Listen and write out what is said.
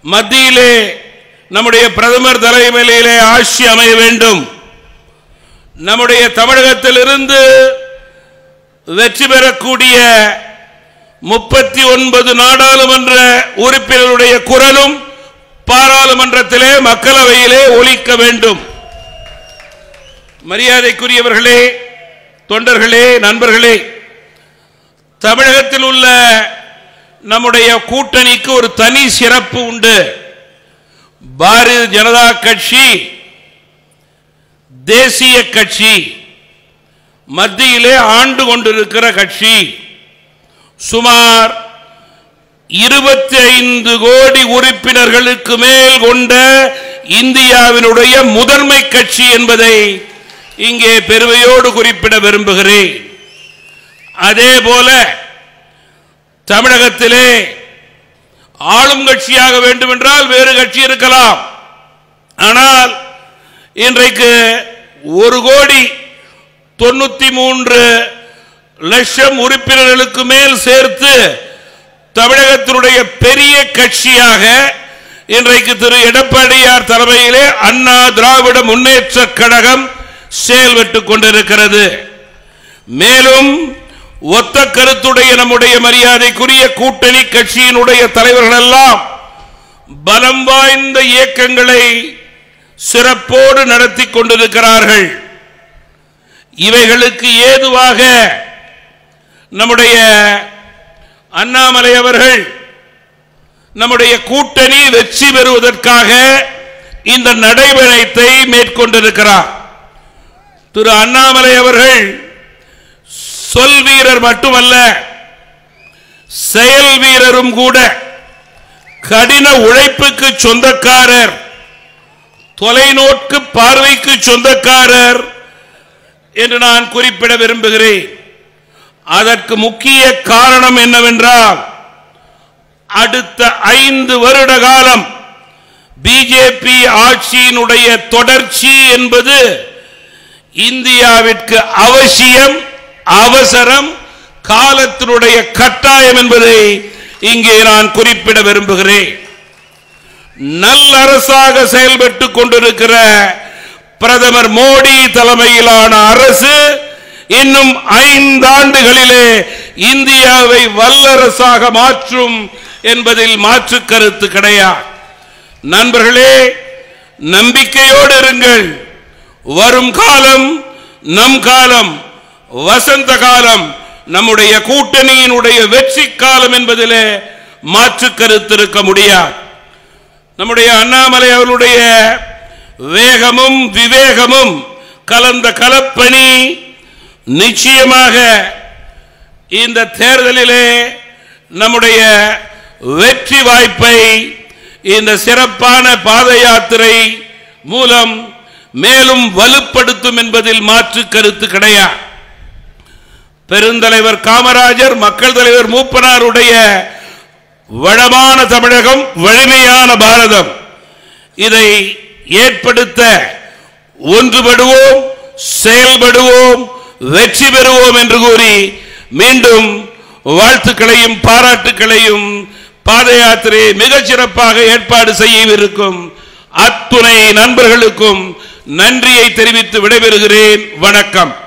மத்தியிலே நம்முடைய பிரதமர் தலைமையிலே ஆட்சி அமைய வேண்டும். நம்முடைய தமிழகத்திலிருந்து வெற்றி பெறக்கூடிய 39 நாடாளுமன்ற உறுப்பினருடைய குரலும் பாராளுமன்றத்திலே மக்களவையிலே ஒலிக்க வேண்டும். மரியாதைக்குரியவர்களே, தொண்டர்களே, நண்பர்களே, தமிழகத்தில் உள்ள நம்முடைய கூட்டணிக்கு ஒரு தனி சிறப்பு உண்டு. பாரதிய ஜனதா கட்சி தேசிய கட்சி, மத்தியிலே ஆண்டு கொண்டிருக்கிற கட்சி, சுமார் 25 கோடி உறுப்பினர்களுக்கு மேல் கொண்ட இந்தியாவினுடைய முதன்மை கட்சி என்பதை இங்கே பெருமையோடு குறிப்பிட விரும்புகிறேன். அதேபோல தமிழகத்திலே ஆளும் கட்சியாக வேண்டும் என்றால் வேறு கட்சி இருக்கலாம். ஆனால் இன்றைக்கு 1,93,00,000 உறுப்பினர்களுக்கு மேல் சேர்த்து தமிழகத்தினுடைய பெரிய கட்சியாக இன்றைக்கு திரு எடப்பாடியார் தலைமையிலே அண்ணா திராவிட முன்னேற்ற கழகம் செயல்பட்டுக் கொண்டிருக்கிறது. மேலும் ஒத்த கருத்துடைய நம்முடைய மரியாதைக்குரிய கூட்டணி கட்சியினுடைய தலைவர்கள் எல்லாம் பலம் வாய்ந்த இயக்கங்களை சிறப்போடு நடத்தி கொண்டிருக்கிறார்கள். இவைகளுக்கு ஏதுவாக நம்முடைய அண்ணாமலை அவர்கள் நம்முடைய கூட்டணி வெற்றி பெறுவதற்காக இந்த நடைமுறையை மேற்கொண்டிருக்கிறார். திரு அண்ணாமலை அவர்கள் சொல் வீரர் மட்டுமல்ல, செயல் வீரரும் கூட. கடின உழைப்புக்கு சொந்தக்காரர், தொலைநோக்கு பார்வைக்கு சொந்தக்காரர் என்று நான் குறிப்பிட விரும்புகிறேன். அதற்கு முக்கிய காரணம் என்னவென்றால், அடுத்த 5 வருட காலம் பிஜேபி ஆட்சியினுடைய தொடர்ச்சி என்பது இந்தியாவிற்கு அவசியம், அவசரம், காலத்தினுடைய கட்டாயம் என்பதை இங்கே நான் குறிப்பிட விரும்புகிறேன். நல்லரசாக செயல்பட்டுக் கொண்டிருக்கிற பிரதமர் மோடி தலைமையிலான அரசு இன்னும் 5 ஆண்டுகளிலே இந்தியாவை வல்லரசாக மாற்றும் என்பதில் மாற்று கருத்து கிடையாது. நண்பர்களே, நம்பிக்கையோடு இருங்கள். வரும் காலம் நம் காலம், வசந்த காலம், நம்முடைய கூட்டணியினுடைய வெற்றி காலம் என்பதிலே மாற்று கருத்து இருக்க முடியாது. நம்முடைய அண்ணாமலை அவருடைய வேகமும் விவேகமும் கலந்த கலப்பணி நிச்சயமாக இந்த தேர்தலிலே நம்முடைய வெற்றி வாய்ப்பை இந்த சிறப்பான பாத யாத்திரை மூலம் மேலும் வலுப்படுத்தும் என்பதில் மாற்று கருத்து கிடையாது. பெருந்தலைவர் காமராஜர், மக்கள் தலைவர் மூப்பனாருடைய வளமான தமிழகம், வலிமையான பாரதம், இதை ஏற்படுத்த ஒன்றுபடுவோம், செயல்படுவோம், வெற்றி பெறுவோம் என்று கூறி மீண்டும் வாழ்த்துக்களையும் பாராட்டுக்களையும் பாத யாத்திரையை மிகச் சிறப்பாக ஏற்பாடு செய்யவிருக்கும் அத்துணை நண்பர்களுக்கும் நன்றியை தெரிவித்து விடைபெறுகிறேன். வணக்கம்.